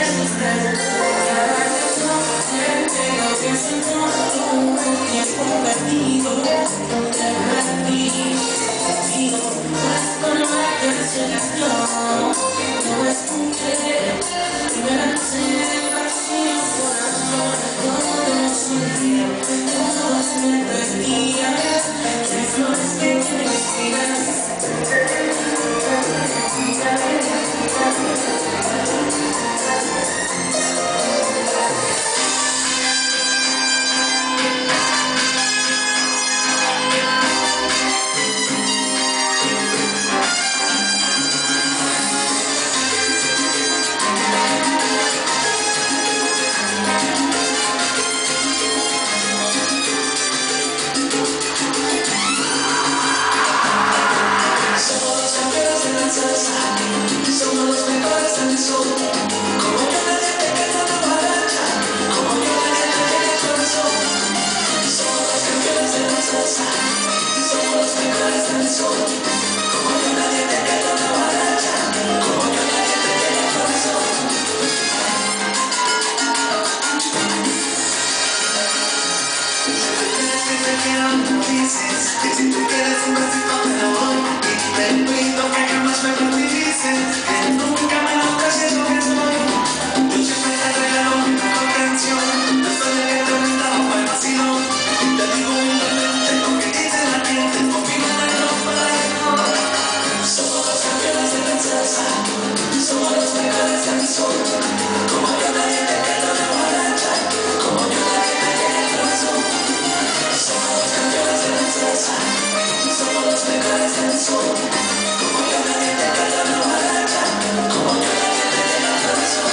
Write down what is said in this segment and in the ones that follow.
Que si tú quieres un besito me lo doy. Y te invito a que jamás me predices, que nunca me notas siendo que soy. Yo siempre te regalo mi mejor canción. Yo soy el que te brindaba para el vacilón. Te digo humildemente lo que dice la gente. Conmigo no hay no. Somos los campeones de la salsa. Somos los mejores del sur. Como yo nadie te queda la baracha. Como yo nadie te queda el corazón. Somos los campeones de la salsa. Somos los mejores del sur. Como yo nadie te queda la baracha. Como yo nadie te queda el corazón.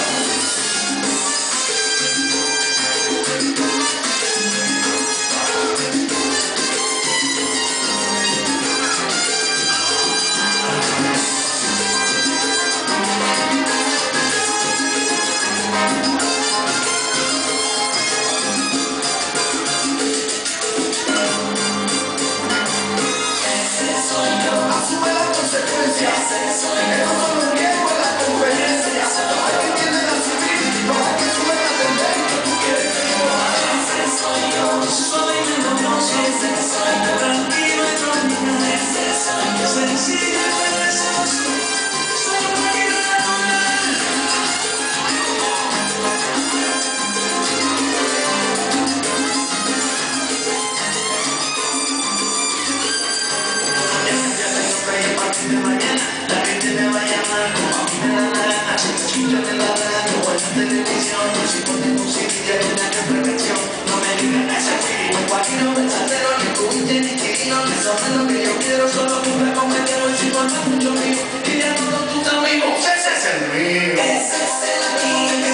Asume las consecuencias. El no lo niego en la conferencia. Hay quien tiene la civil para que sube la tendencia. Tú quieres que yo haga. Ese soy yo. Soy menos ese soy yo. Tranquilo y tranquila. Ese soy yo. Sencillo y perezoso. Soy un máquina natural. A partir de mañana, la gente me va a llamar como a mí me da la gana. Escuchan en la radio o en la televisión. Si ponen música y una que prevención. No me digan ese fui, un guajiro verdadero, ni cubite ni tirino. Que sobre lo que yo quiero, solo cumple con meterlo y si por más mucho mío. Y de todos tus amigos, ese es el mío. Ese es el mío.